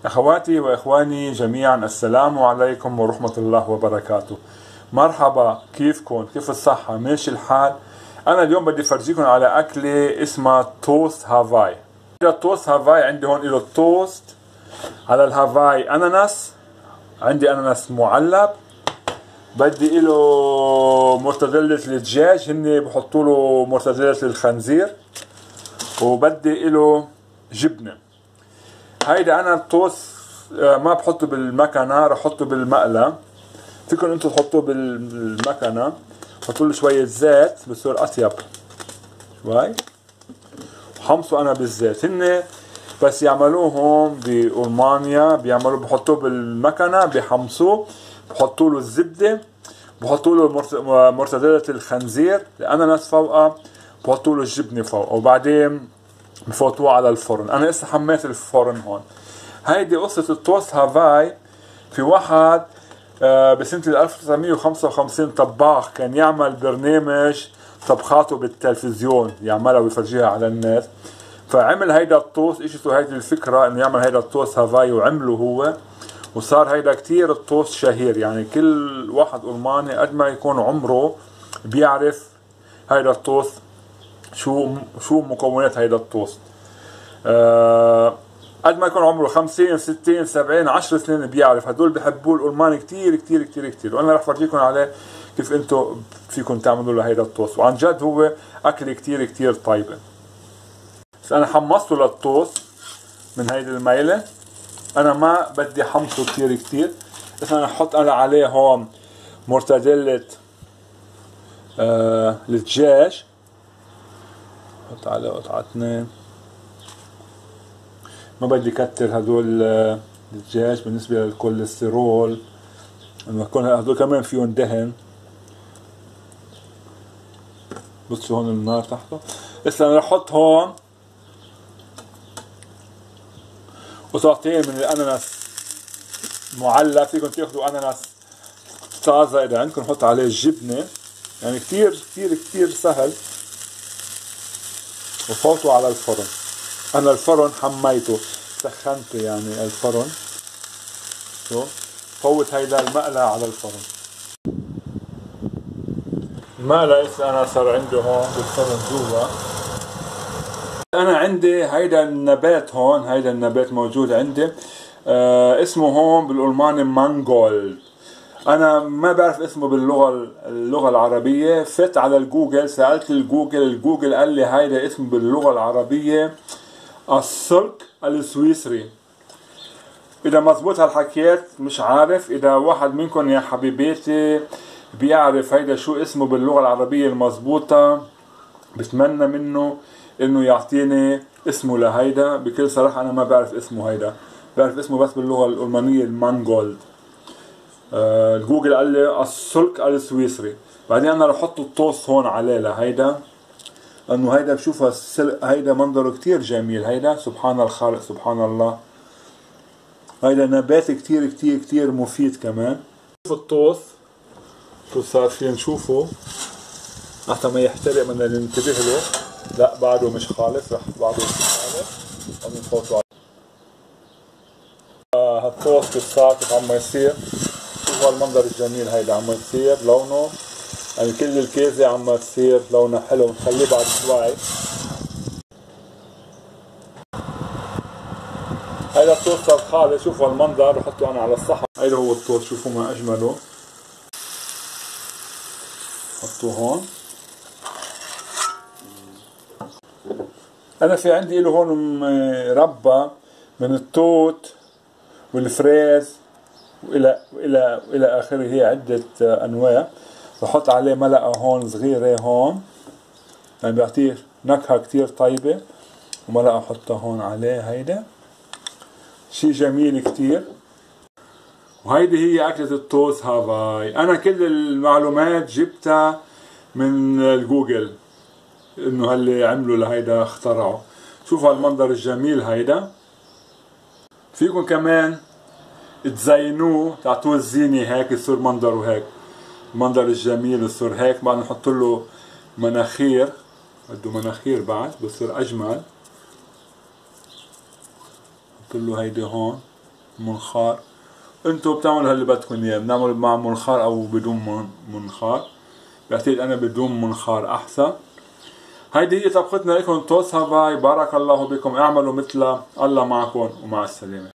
أخواتي وإخواني جميعا، السلام عليكم ورحمة الله وبركاته. مرحبا، كيفكم؟ كيف الصحة؟ ماشي الحال؟ أنا اليوم بدي فرجيكم على أكلة اسمها توست هافاي. التوست هافاي عندي هون له توست على الهافاي أناناس، عندي أناناس معلب، بدي له مرتدلة الدجاج، هن بحطوا له مرتدلة الخنزير، وبدي له جبنة. هيدا انا التوست ما بحطه بالمكنه، رح احطه بالمقلى. فيكم انتم تحطوه بالمكنه، حطوا له شويه زيت بصير اطيب شوي، وحمصوا انا بالزيت. هن بس يعملوه هون بألمانيا بيعملوه، بحطوه بالمكنه، بحمصوه، بحطوا له الزبده، بحطوا له مرتدلة الخنزير الاناناس فوقها، بحطوا له الجبنه فوق، وبعدين بفوتوه على الفرن. انا لسه حميت الفرن هون. هيدي قصة التوست هافاي. في واحد بسنة 1955 طباخ كان يعمل برنامج طبخاته بالتلفزيون، يعملها ويفرجيها على الناس، فعمل هيدا التوست. اجته هيدي الفكرة انه يعمل هيدا التوست هافاي وعمله هو، وصار هيدا كتير التوست شهير. يعني كل واحد ألماني قد ما يكون عمره بيعرف هيدا التوست، شو مكونات هيدا التوست. قد ما يكون عمره 50 60 70 10 سنين بيعرف. هدول بحبوه الألمان كتير كتير كتير كتير، وانا رح فرجيكم عليه كيف انتم فيكم تعملوا له هيدا التوست. وعن جد هو اكل كتير كتير طيبه. بس انا حمصته للتوست من هيدي الميله، انا ما بدي حمصه كتير كتير. بس انا احط عليه هون مرتدلة الدجاج، حط عليه قطعتين، ما بدي كتر هدول الدجاج بالنسبة للكوليسترول، انه هدول كمان فيهم دهن. بصوا هون النار تحته. هسه انا رح احط هون قطعتين من الاناناس معلب. فيكم تاخذوا اناناس طازة اذا عندكم، حط عليه الجبنة، يعني كتير كتير كتير سهل، وفوتوا على الفرن. انا الفرن حميته، سخنته يعني الفرن. شو فوت هيدا المقلى على الفرن. المقلى هسه انا صار عندي هون بالفرن جوا. انا عندي هيدا النبات هون، هيدا النبات موجود عندي، اسمه هون بالألماني مانجولد. انا ما بعرف اسمه باللغة العربية. فت على الجوجل، سألت الجوجل قال لي هيدا اسمه باللغة العربية السلك السويسري. اذا مزبوط هالحكيات مش عارف. اذا واحد منكم يا حبيباتي بيعرف هيدا شو اسمه باللغة العربية المزبوطة، بتمنى منه انه يعطيني اسمه لهيدا. بكل صراحة انا ما بعرف اسمه هيدا، بعرف اسمه بس باللغة الألمانية المانجولد. الجوجل قال لي السلك السويسري. بعدين انا رح احط التوست هون عليه لهيدا، لانه هيدا بشوفها هيدا منظره كتير جميل. هيدا سبحان الخالق، سبحان الله. هيدا نبات كتير كتير كتير مفيد كمان. شوف التوست شو صار فيه، نشوفه حتى ما يحترق بدنا ننتبه له. لا بعده مش خالص، رح بعده مش خالص. بدنا نفوته هالتوست صار كيف عم يصير. شوفوا هالمنظر الجميل، هيدا عم يصير لونه، يعني كل الكيزة عم تصير لونها حلو. نخليه بعد شوي. هيدا التوست صار خالص. شوفوا المنظر، بحطه انا على الصحن. هيدا هو التوست، شوفوا ما اجمله. حطوه هون. انا في عندي له هون مربى من التوت والفريز والى اخره، هي عدة انواع. بحط عليه ملعقة هون صغيرة هون، يعني بيعطيه نكهة كتير طيبة. وملعقة حطها هون عليه. هيدا شي جميل كتير. وهيدي هي أكلة التوست هافاي. أنا كل المعلومات جبتها من الجوجل، إنه هاللي عملوا لهيدا اخترعوا. شوفوا هالمنظر الجميل هيدا. فيكم كمان تزينوه، تعطوه الزينة هيك يصير منظره هيك، المنظر الجميل يصير هيك. بعد نحط له مناخير، بده مناخير بعد بصير أجمل. نحط له هيدي هون منخار. انتوا بتعملوا اللي بدكم اياه، بنعمل مع منخار او بدون منخار. بعتقد انا بدون منخار احسن. هيدي هي طبختنا لكم توست هافاي. بارك الله بكم، اعملوا مثلها. الله معكم ومع السلامة.